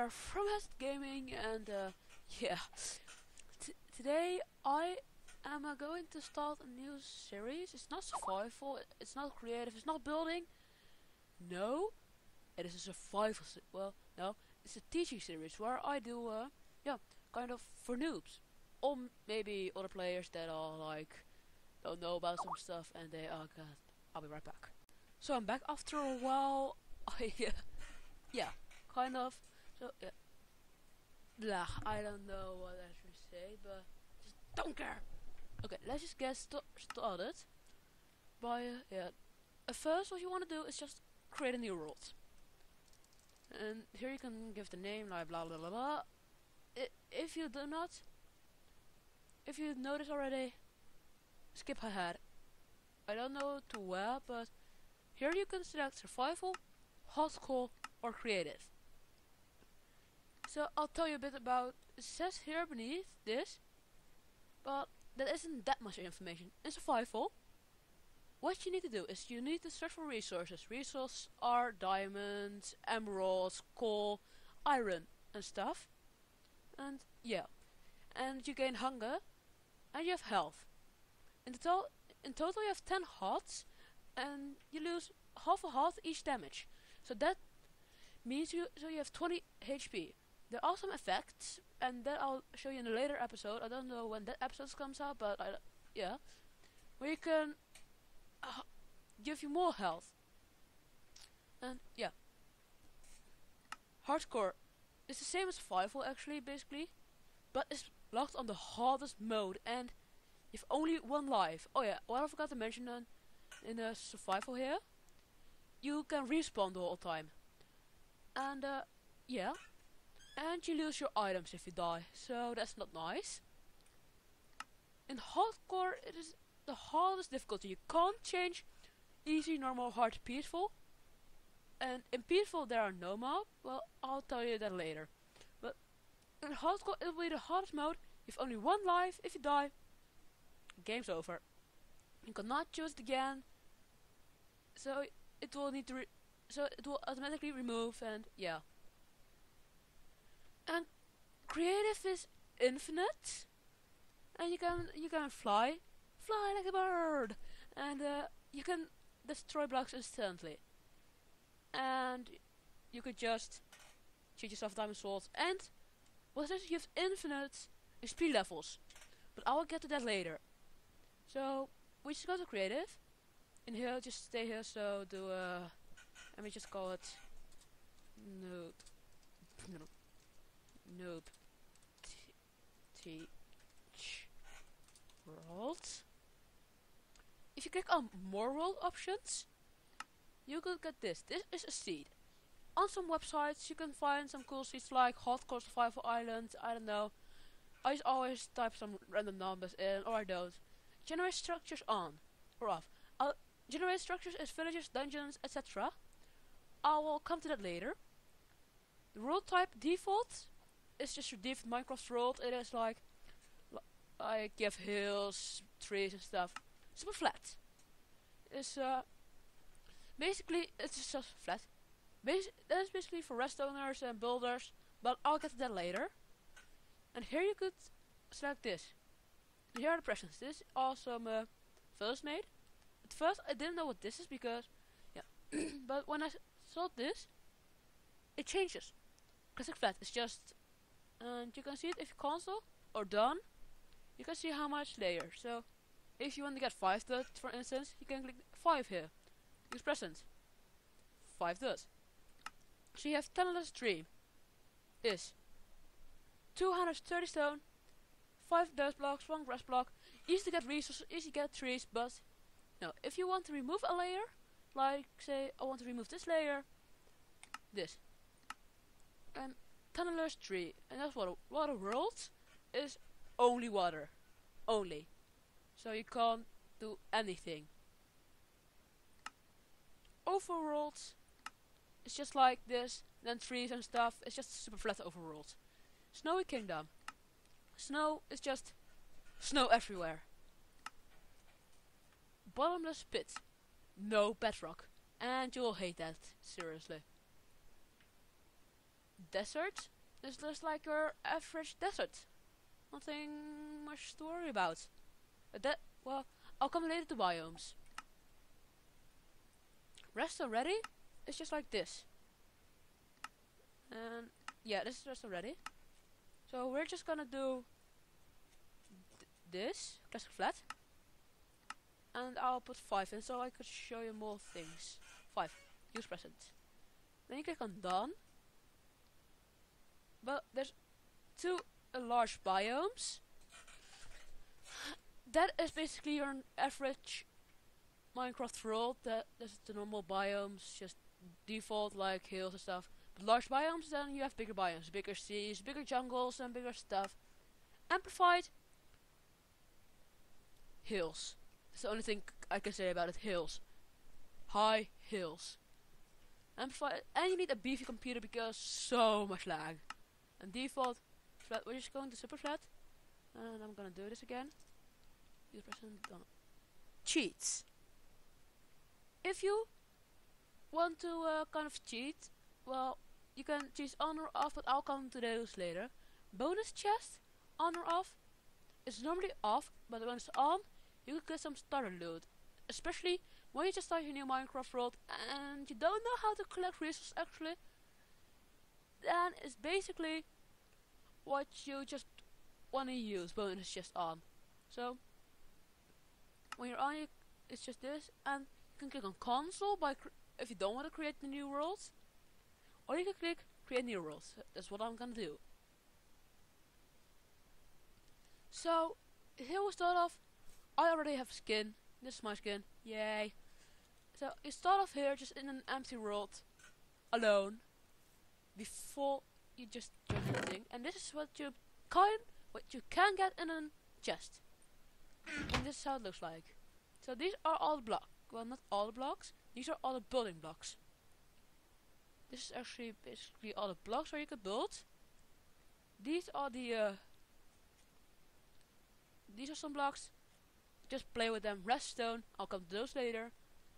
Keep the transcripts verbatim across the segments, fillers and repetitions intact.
here from Hest Gaming, and uh, yeah, T today I am uh, going to start a new series. It's not survival, it's not creative, it's not building. No, it is a survival. Se well, no, it's a teaching series where I do, uh, yeah, kind of for noobs, or m maybe other players that are like don't know about some stuff, and they are. God, I'll be right back. So I'm back after a while. I uh, yeah, kind of. So yeah, blah. I don't know what I should say, but just don't care. Okay, let's just get st started. By uh, yeah, at first what you want to do is just create a new world, and here you can give the name like blah blah blah blah. I if you do not, if you notice already, skip ahead. I don't know to where, but here you can select survival, hardcore, or creative. So I'll tell you a bit about. It says here beneath this, but that isn't that much information. In survival, what you need to do is you need to search for resources. Resources are diamonds, emeralds, coal, iron, and stuff. And yeah, and you gain hunger, and you have health. In total, in total you have ten hearts, and you lose half a heart each damage. So that means you so you have twenty H P. There are some effects, and that I'll show you in a later episode. I don't know when that episode comes out, but I, yeah, where you can uh, give you more health. And yeah, hardcore is the same as survival actually, basically, but it's locked on the hardest mode, and you've only one life. Oh yeah, what I forgot to mention uh, in the survival here, you can respawn the whole time, and uh, yeah. And you lose your items if you die, so that's not nice. In hardcore, it is the hardest difficulty. You can't change easy, normal, hard, peaceful. And in peaceful there are no mobs. Well, I'll tell you that later. But in hardcore, it will be the hardest mode. You've only one life. If you die, game's over. You cannot choose it again. So it will need to. Re so it will automatically remove, and yeah. And creative is infinite, and you can you can fly, fly like a bird, and uh, you can destroy blocks instantly. And you could just shoot yourself diamond swords. And what is you have infinite X P levels, but I will get to that later. So we just go to creative. In here, just stay here. So do uh, let me just call it noob. No. Noob teach world. If you click on more world options, you could get this. This is a seed. On some websites you can find some cool seeds like Hardcore Survival Island, I don't know. I just always type some random numbers in, or I don't. Generate structures on or off. I'll generate structures as villages, dungeons, et cetera. I will come to that later. The world type default. It's just your default Minecraft world. It is like, like you have hills, trees and stuff. Super flat. It's uh, basically it's just flat. Basi that is basically for rest owners and builders, but I'll get to that later. And here you could select this. And here are the presents. This is awesome uh, photos made. At first I didn't know what this is because, yeah, but when I saw this, it changes. Classic flat is just. And you can see it if you cancel or done. You can see how much layer. So if you want to get five dots, for instance, you can click five here. Use present. Five dots. So you have Talentless Dream is two hundred thirty stone, five dirt blocks, one grass block. Easy to get resources, easy to get trees, but no. If you want to remove a layer, like say I want to remove this layer, this. And Tunnelers tree, and that's what a water world is. Only water, only. So you can't do anything. Overworld, it's just like this. Then trees and stuff. It's just super flat overworld. Snowy Kingdom. Snow is just snow everywhere. Bottomless pit, no bedrock, and you'll hate that seriously. Desert It's just like your average desert. Nothing much to worry about. Uh, that well, I'll come later to biomes. Rest already? It's just like this. And yeah, this is rest already. So we're just gonna do th this classic flat, and I'll put five in so I could show you more things. Five. Use present. Then you click on done. But there's two uh, large biomes. That is basically your average Minecraft world. That is the normal biomes, just default like hills and stuff. But large biomes, then you have bigger biomes, bigger seas, bigger jungles, and bigger stuff. Amplified hills. That's the only thing I can say about it. Hills, high hills. Amplified, and you need a beefy computer because so much lag. And default flat, we're just going to super flat, and I'm gonna do this again. Use present done. Cheats. If you want to uh, kind of cheat, well, you can choose on or off, but I'll come to those later. Bonus chest, on or off. It's normally off, but when it's on, you can get some starter loot. Especially when you just start your new Minecraft world and you don't know how to collect resources actually. Then it's basically what you just want to use. Bonus chest on. So when you're on, you, it's just this, and you can click on console by cr if you don't want to create the new worlds, or you can click create new worlds. That's what I'm gonna do. So here we start off. I already have skin. This is my skin. Yay! So you start off here just in an empty world, alone, before you just join anything. And this is what you can, what you can get in a chest. And this is how it looks like. So these are all the blocks. Well, not all the blocks. These are all the building blocks. This is actually basically all the blocks where you can build. These are the. Uh, these are some blocks. Just play with them. Redstone, I'll come to those later.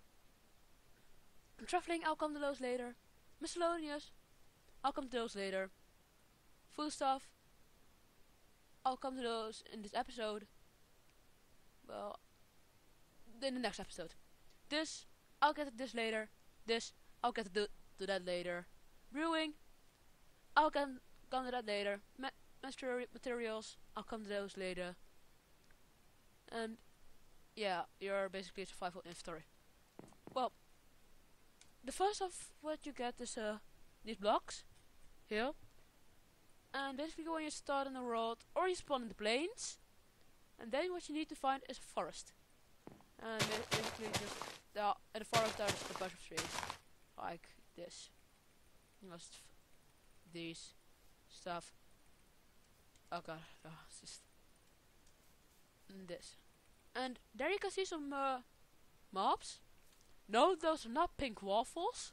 And traveling, I'll come to those later. Miscellaneous, I'll come to those later. Food stuff, I'll come to those in this episode. Well, in the next episode. This, I'll get to this later. This, I'll get to, do, to that later. Brewing, I'll come, come to that later. Ma materials, I'll come to those later. And yeah, you're basically a survival inventory. Well, the first of what you get is uh, these blocks here. And basically when you start in the world, or you spawn in the plains, and then what you need to find is a forest. And basically just, uh, in the forest there's a bunch of trees, like this. Just these stuff. Oh god, oh, it's just this. And there you can see some uh, mobs. No, those are not pink waffles.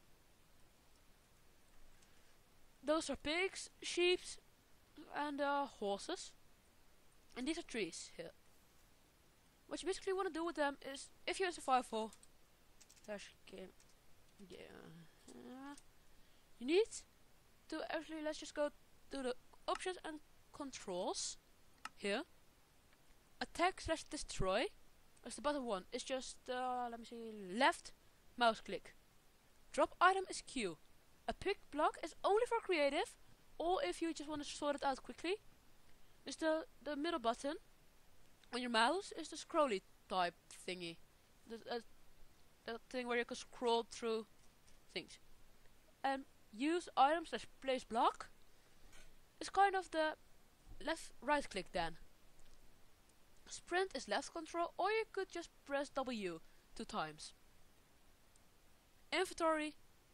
Those are pigs, sheep, and uh, horses. And these are trees here. What you basically want to do with them is, if you're in survival, dash game, yeah, uh, you need to actually, let's just go to the options and controls here. Attack slash destroy. That's the bottom one. It's just uh, let me see. Left mouse click. Drop item is Q. A pick block is only for creative, or if you just want to sort it out quickly. Is the the middle button on your mouse is the scrolly type thingy. The uh, that thing where you can scroll through things. And use item slash place block is kind of the left right click then. Sprint is left control, or you could just press W two times. Inventory.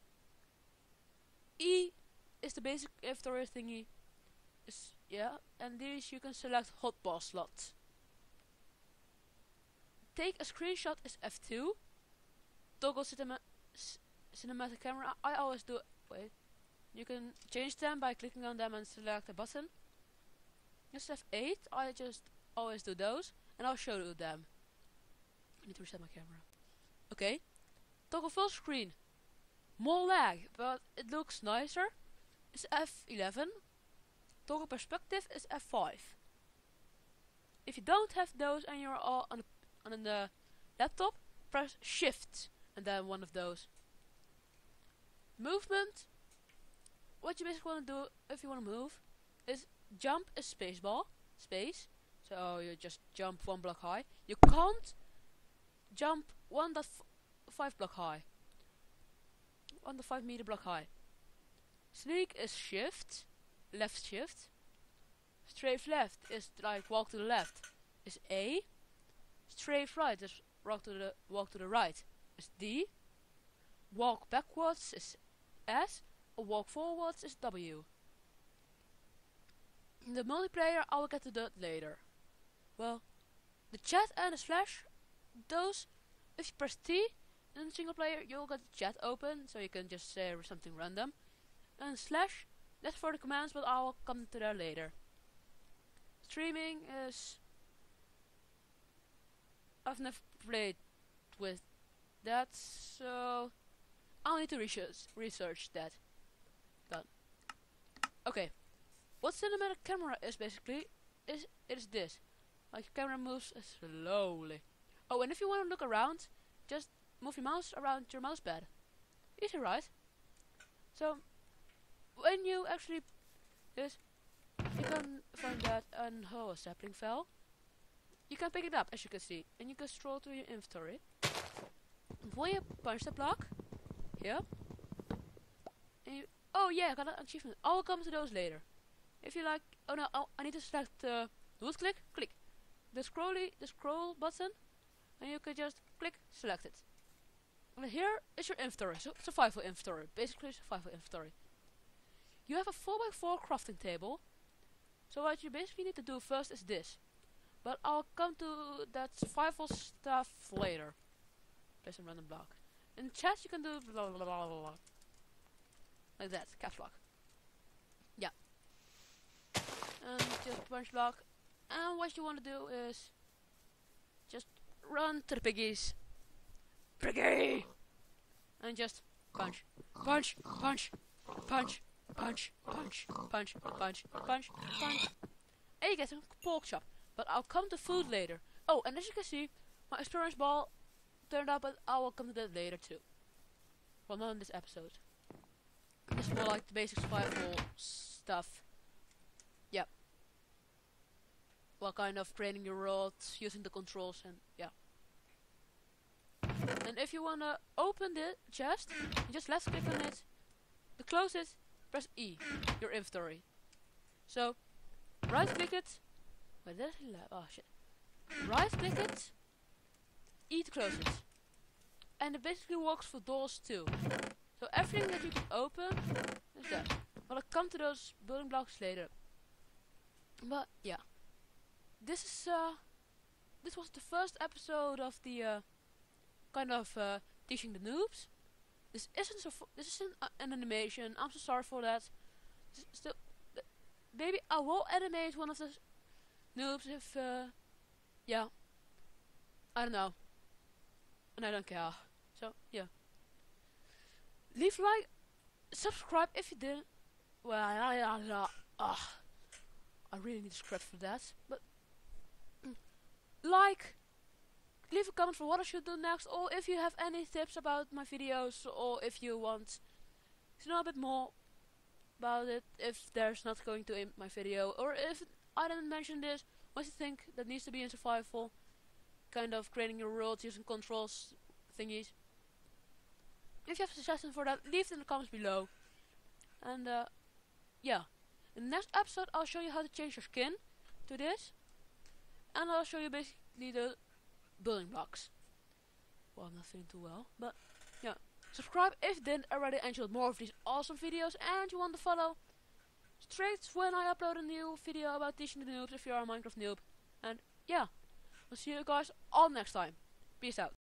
E is the basic inventory thingy. Is, yeah, and these you can select hotbar slots. Take a screenshot is F two. Toggle cinema cinematic camera. I always do. Wait. You can change them by clicking on them and select a button. Just F eight. I just always do those, and I'll show you them. I need to reset my camera. Okay. Toggle full screen. More lag, but it looks nicer. It's F eleven. toggle perspective is F five. If you don't have those and you're all on, a, on the laptop, press shift and then one of those. Movement, what you basically want to do if you want to move is jump a spacebar, space, so you just jump one block high. You can't jump one point five block high, one point five meter block high. Sneak is shift, left shift. Strafe left is like walk to the left, is A. Strafe right is walk to the walk to the right, is D. Walk backwards is S, or walk forwards is W. In the multiplayer, I will get to that later. Well, the chat and the slash, those, if you press T in single player, you'll get the chat open, so you can just say something random. And slash, that's for the commands, but I will come to that later. Streaming is, I've never played with that, so I'll need to research research that. Done. Okay, what cinematic camera is basically is it is this. Like camera moves slowly. Oh, and if you want to look around, just move your mouse around your mouse pad. Easy, right? So when you actually this, you can find that and oh, a sapling fell. You can pick it up, as you can see, and you can scroll to your inventory. Will you punch the block? Here. And you, oh yeah, I got an achievement. I will come to those later. If you like, oh no, oh, I need to select uh, wood click, click the scrolly, the scroll button, and you can just click, select it. And here is your inventory, so survival inventory, basically survival inventory. You have a four by four crafting table. So what you basically need to do first is this. But I'll come to that survival stuff later. Place a random block. In chat you can do blah blah blah blah blah. Like that, caps lock. Yeah. And just punch block. And what you want to do is just run to the piggies. Piggy! And just punch. Punch, punch, punch, punch, punch, punch, punch, punch, punch. And you get a pork chop. But I'll come to food later. Oh, and as you can see, my experience ball turned out, but I will come to that later too. Well, not in this episode. This is more like the basic survival stuff. Yeah. Well, kind of creating your world, using the controls, and yeah. And if you wanna open the chest, you just left click on it. To close it, press E, your inventory. So, right click it. Wait, did I left? Oh shit. Right click it, E to close it. And it basically works for doors too. So everything that you can open is that. Well, I'll come to those building blocks later. But yeah. This is uh this was the first episode of the uh kind of uh teaching the noobs. This isn't so f this isn't uh, an animation. I'm so sorry for that. This still th maybe I will animate one of the noobs if uh yeah. I don't know. And I don't care. So yeah. Leave a like, subscribe if you didn't. Well, I, I, I, uh, I really need a script for that. But mm, like, leave a comment for what I should do next, or if you have any tips about my videos, or if you want to know a bit more about it, if there's not going to in my video, or if I didn't mention this, what you think that needs to be in survival, kind of creating your world using controls thingies. If you have a suggestion for that, leave it in the comments below. And uh, yeah, in the next episode I'll show you how to change your skin to this, and I'll show you basically the building blocks. Well, I'm not feeling too well, but yeah. Subscribe if you didn't already and you want more of these awesome videos, and you want to follow straight when I upload a new video about teaching the noobs if you are a Minecraft noob. And yeah, I'll see you guys all next time. Peace out.